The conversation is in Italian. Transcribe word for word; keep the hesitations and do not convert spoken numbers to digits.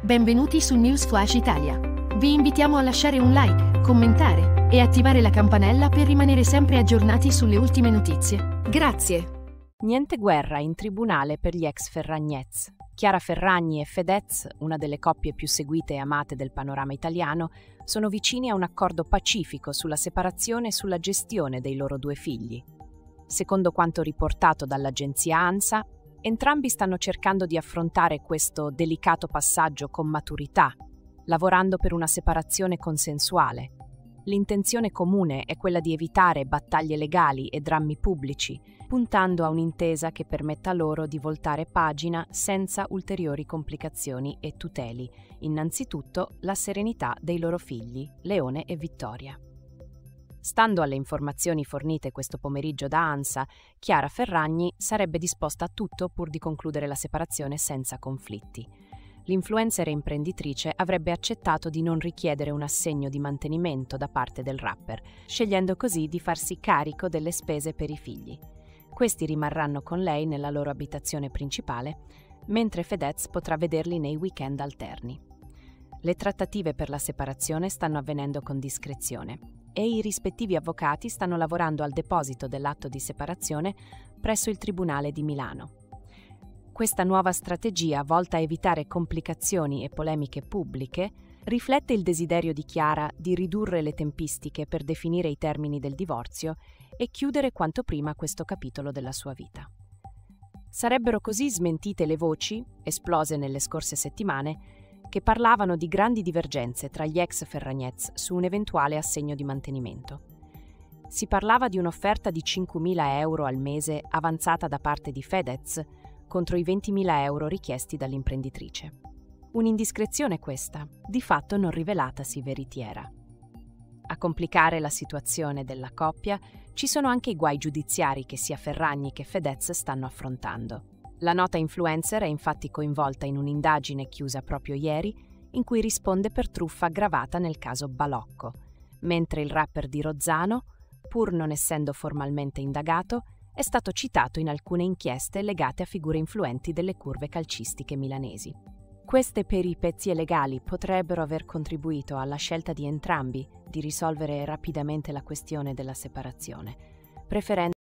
Benvenuti su News Flash Italia. Vi invitiamo a lasciare un like, commentare e attivare la campanella per rimanere sempre aggiornati sulle ultime notizie. Grazie. Niente guerra in tribunale per gli ex Ferragnez. Chiara Ferragni e Fedez, una delle coppie più seguite e amate del panorama italiano, sono vicini a un accordo pacifico sulla separazione e sulla gestione dei loro due figli. Secondo quanto riportato dall'agenzia ANSA, entrambi stanno cercando di affrontare questo delicato passaggio con maturità, lavorando per una separazione consensuale. L'intenzione comune è quella di evitare battaglie legali e drammi pubblici, puntando a un'intesa che permetta loro di voltare pagina senza ulteriori complicazioni e tuteli. Innanzitutto la serenità dei loro figli, Leone e Vittoria. Stando alle informazioni fornite questo pomeriggio da ANSA, Chiara Ferragni sarebbe disposta a tutto pur di concludere la separazione senza conflitti. L'influencer e imprenditrice avrebbe accettato di non richiedere un assegno di mantenimento da parte del rapper, scegliendo così di farsi carico delle spese per i figli. Questi rimarranno con lei nella loro abitazione principale, mentre Fedez potrà vederli nei weekend alterni. Le trattative per la separazione stanno avvenendo con discrezione e i rispettivi avvocati stanno lavorando al deposito dell'atto di separazione presso il Tribunale di Milano. Questa nuova strategia, volta a evitare complicazioni e polemiche pubbliche, riflette il desiderio di Chiara di ridurre le tempistiche per definire i termini del divorzio e chiudere quanto prima questo capitolo della sua vita. Sarebbero così smentite le voci, esplose nelle scorse settimane, che parlavano di grandi divergenze tra gli ex Ferragnez su un eventuale assegno di mantenimento. Si parlava di un'offerta di cinquemila euro al mese avanzata da parte di Fedez contro i ventimila euro richiesti dall'imprenditrice. Un'indiscrezione questa, di fatto non rivelatasi veritiera. A complicare la situazione della coppia ci sono anche i guai giudiziari che sia Ferragni che Fedez stanno affrontando. La nota influencer è infatti coinvolta in un'indagine chiusa proprio ieri, in cui risponde per truffa aggravata nel caso Balocco, mentre il rapper di Rozzano, pur non essendo formalmente indagato, è stato citato in alcune inchieste legate a figure influenti delle curve calcistiche milanesi. Queste peripezie legali potrebbero aver contribuito alla scelta di entrambi di risolvere rapidamente la questione della separazione, preferendo